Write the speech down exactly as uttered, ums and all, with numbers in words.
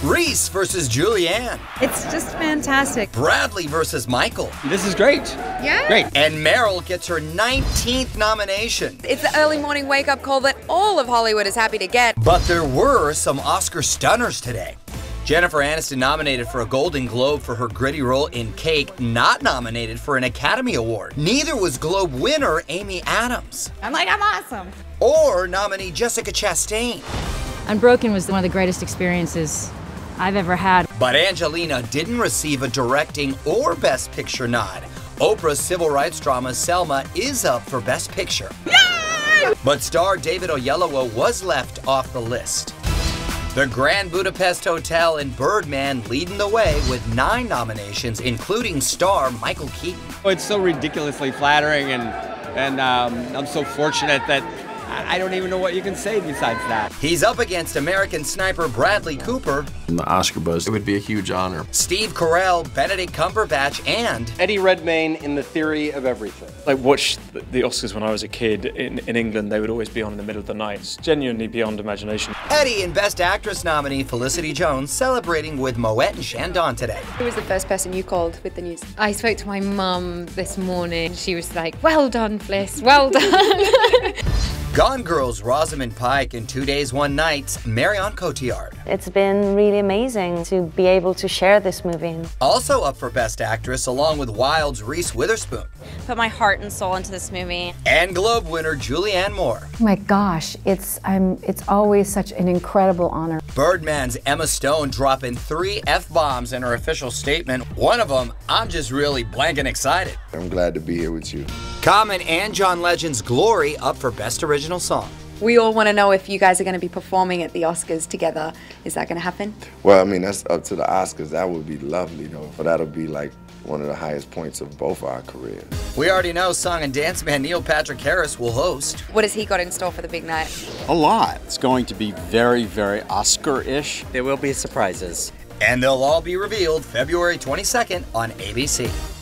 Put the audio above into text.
Reese versus Julianne. It's just fantastic. Bradley versus Michael. This is great. Yeah? Great. And Meryl gets her nineteenth nomination. It's the early morning wake-up call that all of Hollywood is happy to get. But there were some Oscar stunners today. Jennifer Aniston nominated for a Golden Globe for her gritty role in Cake, not nominated for an Academy Award. Neither was Globe winner Amy Adams. I'm like, I'm awesome. Or nominee Jessica Chastain. Unbroken was one of the greatest experiences I've ever had. But Angelina didn't receive a directing or Best Picture nod. Oprah's civil rights drama Selma is up for Best Picture. Yay! But star David Oyelowo was left off the list. The Grand Budapest Hotel and Birdman leading the way with nine nominations, including star Michael Keaton. It's so ridiculously flattering, and and um, I'm so fortunate that I don't even know what you can say besides that. He's up against American Sniper Bradley Cooper, In the Oscar buzz, it would be a huge honor. Steve Carell, Benedict Cumberbatch, and Eddie Redmayne in The Theory of Everything. I watched the Oscars when I was a kid. In, in England, they would always be on in the middle of the night. It's genuinely beyond imagination. Eddie and Best Actress nominee Felicity Jones celebrating with Moet and Chandon today. Who was the first person you called with the news? I spoke to my mum this morning. She was like, well done, Fliss, well done. Gone Girl's Rosamund Pike and Two Days, One Night's Marion Cotillard. It's been really amazing to be able to share this movie. Also up for Best Actress, along with Wild's Reese Witherspoon. Put my heart and soul into this movie. And Globe winner Julianne Moore. Oh my gosh, it's I'm it's always such an incredible honor. Birdman's Emma Stone dropping three F-bombs in her official statement. One of them, I'm just really blanking excited. I'm glad to be here with you. Common and John Legend's Glory up for Best Original Song. We all want to know if you guys are going to be performing at the Oscars together. Is that going to happen? Well, I mean, that's up to the Oscars. That would be lovely, though. But that'll be like one of the highest points of both our careers. We already know song and dance man Neil Patrick Harris will host. What has he got in store for the big night? A lot. It's going to be very, very Oscar-ish. There will be surprises. And they'll all be revealed February twenty-second on A B C.